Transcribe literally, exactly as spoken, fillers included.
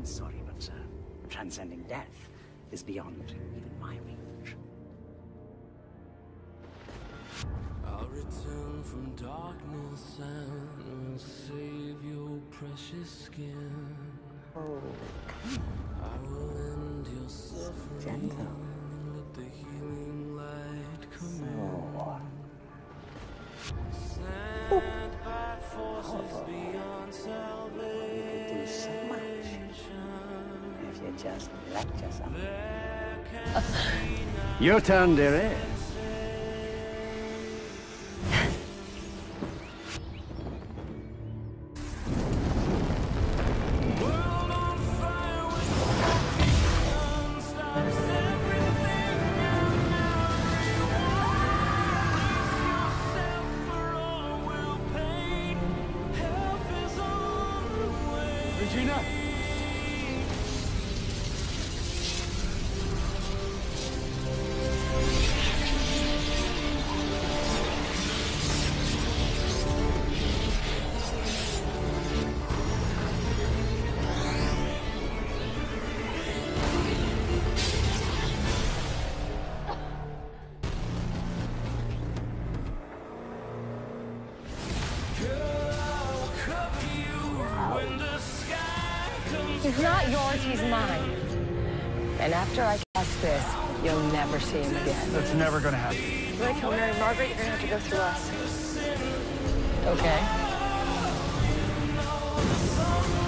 sorry, but uh, transcending death is beyond even my reach. I'll return from darkness and will save your precious skin. Oh, I will end your suffering. gentle. Let the healing light come So, in. Sent by forces beyond salvation. you could do so much if you just let yourself. Your turn, dearie. Regina? He's not yours, he's mine. And after I cast this, you'll never see him again. That's never gonna happen. You want to kill Mary Margaret, you're gonna have to go through us. Okay.